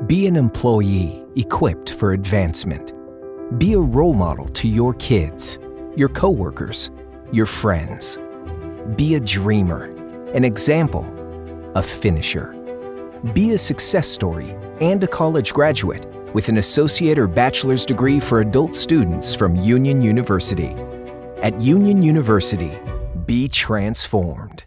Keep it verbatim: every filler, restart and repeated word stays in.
Be an employee equipped for advancement. Be a role model to your kids, your coworkers, your friends. Be a dreamer, an example, a finisher. Be a success story and a college graduate with an associate or bachelor's degree for adult students from Union University. At Union University, be transformed.